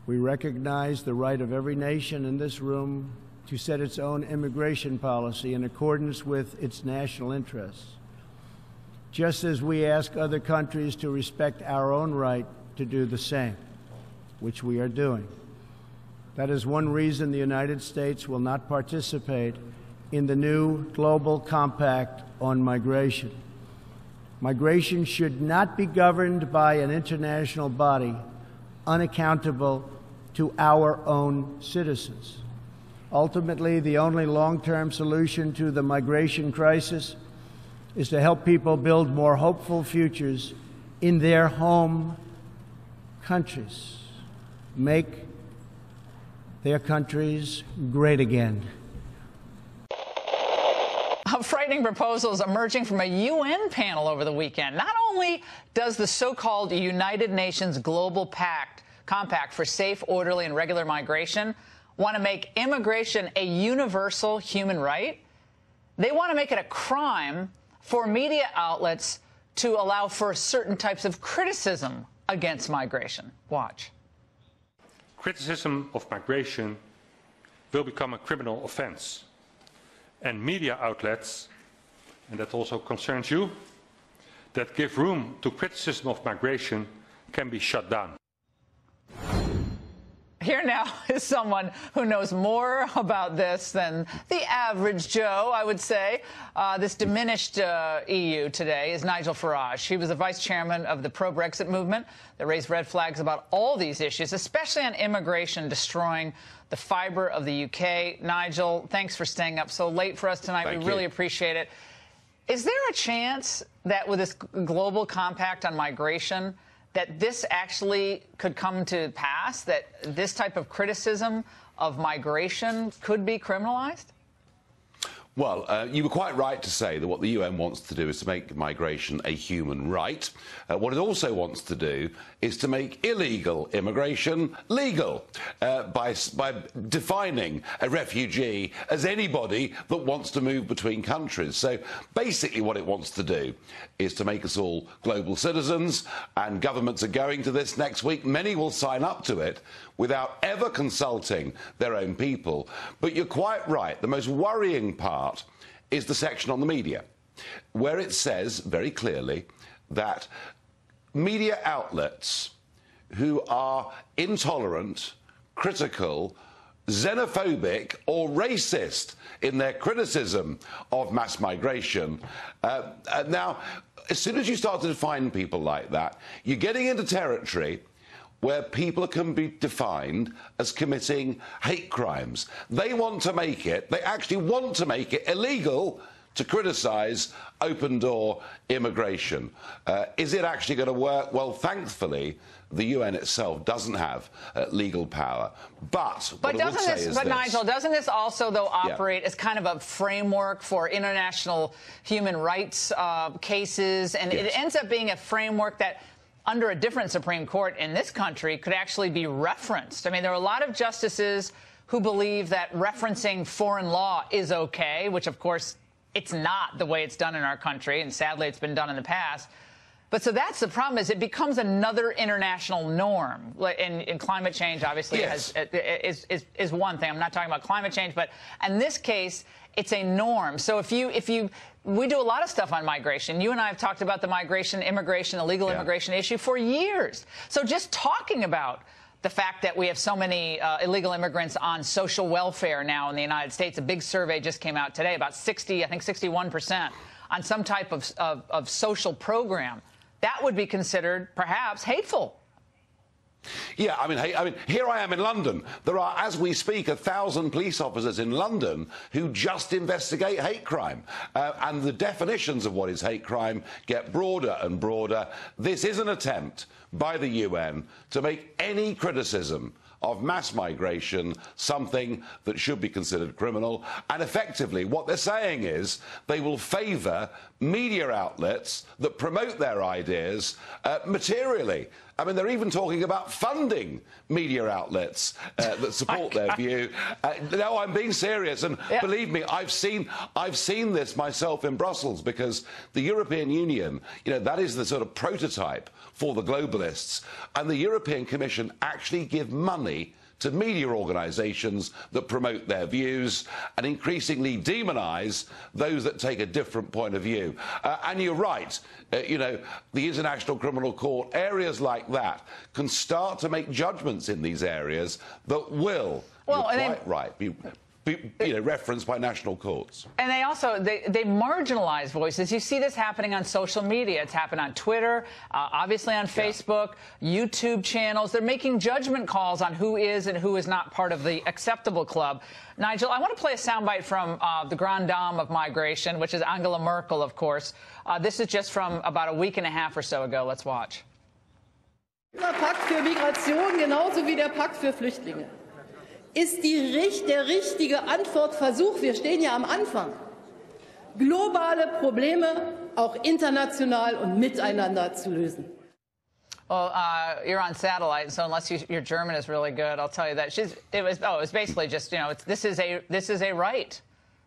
We recognize the right of every nation in this room to set its own immigration policy in accordance with its national interests, just as we ask other countries to respect our own right to do the same, which we are doing. That is one reason the United States will not participate in the new Global Compact on Migration. Migration should not be governed by an international body unaccountable to our own citizens. Ultimately, the only long-term solution to the migration crisis is to help people build more hopeful futures in their home countries, make their countries great again. Frightening proposals emerging from a UN panel over the weekend. Not only does the so-called United Nations Global Compact for Safe, Orderly, and Regular Migration want to make immigration a universal human right, they want to make it a crime for media outlets to allow for certain types of criticism against migration. Watch. Criticism of migration will become a criminal offense. And media outlets, and that also concerns you, that give room to criticism of migration can be shut down. Here now is someone who knows more about this than the average Joe, I would say. This diminished EU today is Nigel Farage. He was the vice chairman of the pro-Brexit movement that raised red flags about all these issues, especially on immigration destroying the fibre of the UK. Nigel, thanks for staying up so late for us tonight. We really appreciate it. Is there a chance that with this global compact on migration that this actually could come to pass, that this type of criticism of migration could be criminalized? Well, you were quite right to say that what the UN wants to do is to make migration a human right. What it also wants to do is to make illegal immigration legal by defining a refugee as anybody that wants to move between countries. So basically what it wants to do is to make us all global citizens, and governments are going to this next week. Many will sign up to it without ever consulting their own people. But you're quite right. The most worrying part is the section on the media, where it says very clearly that media outlets who are intolerant, critical, xenophobic or racist in their criticism of mass migration. Now, as soon as you start to define people like that, you're getting into territory where people can be defined as committing hate crimes. They want to make it, they actually want to make it illegal to criticise open-door immigration. Is it actually going to work? Well, thankfully, the UN itself doesn't have legal power. But Nigel, doesn't this also, though, operate as kind of a framework for international human rights cases? And it ends up being a framework that, under a different Supreme Court in this country, could actually be referenced. I mean, there are a lot of justices who believe that referencing foreign law is okay, which, of course, it's not the way it's done in our country, and sadly it's been done in the past. But so that's the problem, is it becomes another international norm. In climate change, obviously, is one thing. I'm not talking about climate change, but in this case, it's a norm. So we do a lot of stuff on migration. You and I have talked about the migration, immigration, illegal immigration issue for years. So just talking about the fact that we have so many illegal immigrants on social welfare now in the United States, a big survey just came out today, about 61% on some type of social program, that would be considered perhaps hateful. Yeah, I mean, here I am in London. There are, as we speak, 1,000 police officers in London who just investigate hate crime. And the definitions of what is hate crime get broader and broader. This is an attempt by the UN to make any criticism of mass migration something that should be considered criminal. And effectively, what they're saying is they will favour media outlets that promote their ideas materially. I mean, they're even talking about funding media outlets that support their view. No, I'm being serious, and believe me, I've seen this myself in Brussels, because the European Union, you know, that is the sort of prototype for the globalists, and the European Commission actually give money to media organisations that promote their views and increasingly demonise those that take a different point of view. And you're right, you know, the International Criminal Court, areas like that, can start to make judgments in these areas that will, you're quite right, be referenced by national courts. And they also, they marginalize voices. You see this happening on social media. It's happened on Twitter, obviously on Facebook, YouTube channels. They're making judgment calls on who is and who is not part of the acceptable club. Nigel, I want to play a soundbite from the Grande Dame of migration, which is Angela Merkel, of course. This is just from about a week and a half or so ago. Let's watch. Der Pakt für Migration, genauso wie der Pakt für Flüchtlinge, ist der richtige Antwortversuch, wir stehen ja am Anfang, globale Probleme auch international und miteinander zu lösen. Well, you're on satellite, so unless your German is really good, I'll tell you that it was basically just, you know, this is a right.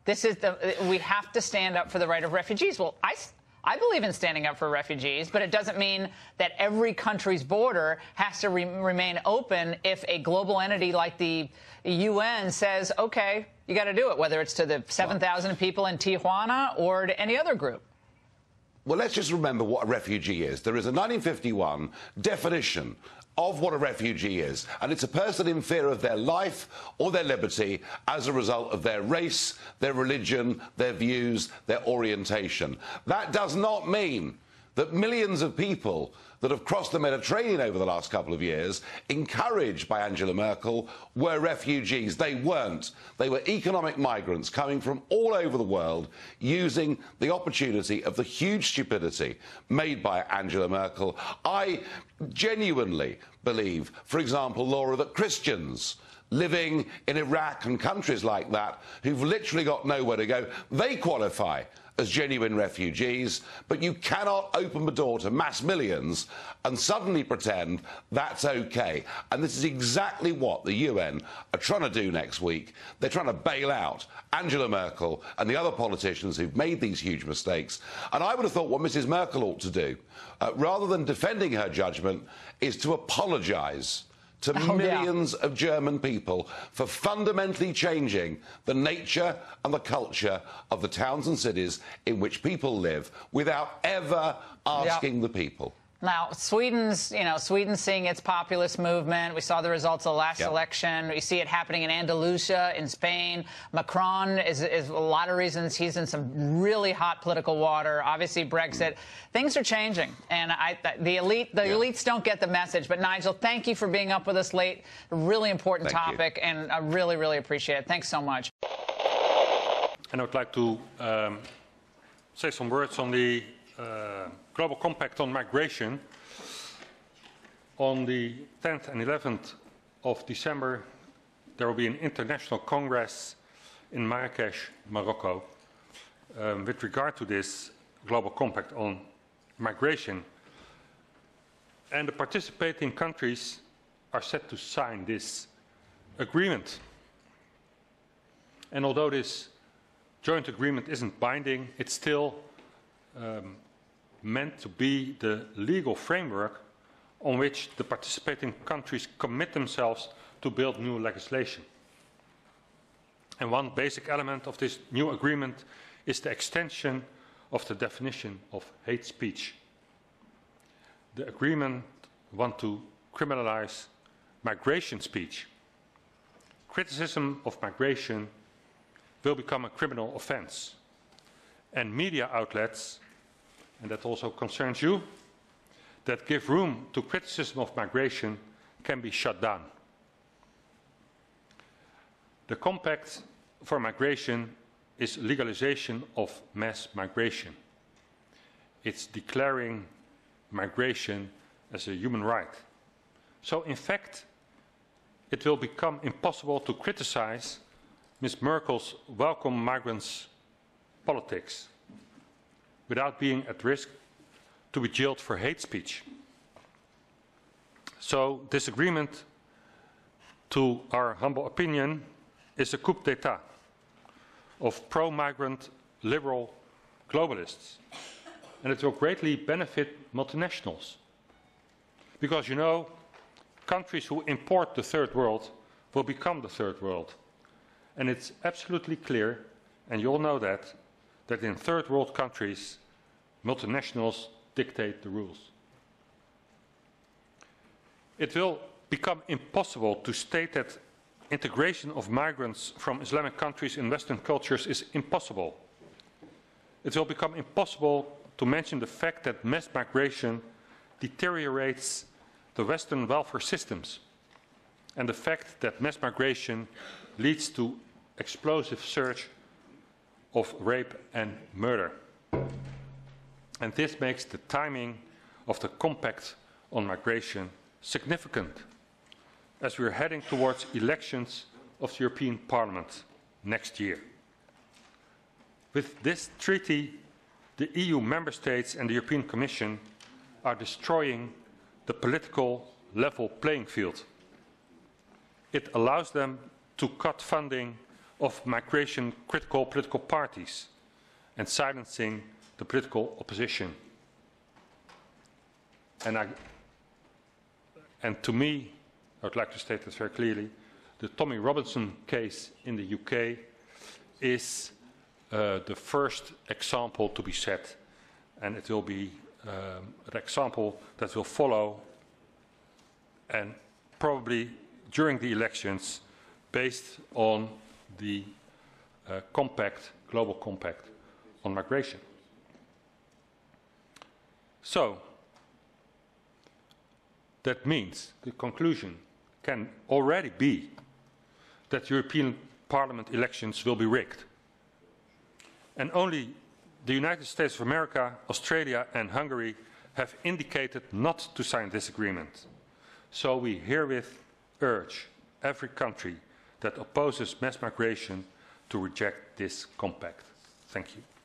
We have to stand up for the right of refugees. Well, I believe in standing up for refugees, but it doesn't mean that every country's border has to remain open if a global entity like the UN says, okay, you got to do it, whether it's to the 7,000 people in Tijuana or to any other group. Well, let's just remember what a refugee is. There is a 1951 definition of what a refugee is, and it's a person in fear of their life or their liberty as a result of their race, their religion, their views, their orientation. That does not mean that millions of people that have crossed the Mediterranean over the last couple of years, encouraged by Angela Merkel, were refugees. They weren't. They were economic migrants coming from all over the world, using the opportunity of the huge stupidity made by Angela Merkel. I genuinely believe, for example, Laura, that Christians living in Iraq and countries like that, who've literally got nowhere to go, they qualify as genuine refugees, but you cannot open the door to mass millions and suddenly pretend that's okay. And this is exactly what the UN are trying to do next week. They're trying to bail out Angela Merkel and the other politicians who've made these huge mistakes. And I would have thought what Mrs. Merkel ought to do, rather than defending her judgment, is to apologise to millions of German people for fundamentally changing the nature and the culture of the towns and cities in which people live without ever asking the people. Now, Sweden's seeing its populist movement. We saw the results of the last election. We see it happening in Andalusia, in Spain. Macron is a lot of reasons he's in some really hot political water. Obviously, Brexit. Things are changing, and the elites don't get the message. But Nigel, thank you for being up with us late. A really important topic, and I really, really appreciate it. Thanks so much. And I would like to say some words on the Global Compact on Migration. On the 10th and 11th of December, there will be an international congress in Marrakesh, Morocco, with regard to this Global Compact on Migration. And the participating countries are set to sign this agreement. And although this joint agreement isn't binding, it's still meant to be the legal framework on which the participating countries commit themselves to build new legislation. And one basic element of this new agreement is the extension of the definition of hate speech. The agreement wants to criminalize migration speech. Criticism of migration will become a criminal offense, and media outlets, and that also concerns you, that give room to criticism of migration can be shut down. The Compact for Migration is legalization of mass migration. It's declaring migration as a human right. So, in fact, it will become impossible to criticize Ms. Merkel's welcome migrants politics without being at risk to be jailed for hate speech. So this agreement, to our humble opinion, is a coup d'etat of pro-migrant liberal globalists. And it will greatly benefit multinationals. Because, you know, countries who import the third world will become the third world. And it's absolutely clear, and you all know that in third world countries, multinationals dictate the rules. It will become impossible to state that integration of migrants from Islamic countries in Western cultures is impossible. It will become impossible to mention the fact that mass migration deteriorates the Western welfare systems, and the fact that mass migration leads to explosive surge of rape and murder. And this makes the timing of the compact on migration significant, as we are heading towards elections of the European Parliament next year. With this treaty, the EU member states and the European Commission are destroying the political level playing field. It allows them to cut funding of migration-critical political parties and silencing the political opposition. And to me, I would like to state this very clearly, the Tommy Robinson case in the UK is the first example to be set, and it will be an example that will follow, and probably during the elections, based on the global compact on migration. So, that means the conclusion can already be that European Parliament elections will be rigged. And only the United States of America, Australia and Hungary have indicated not to sign this agreement. So we herewith urge every country that opposes mass migration to reject this compact. Thank you.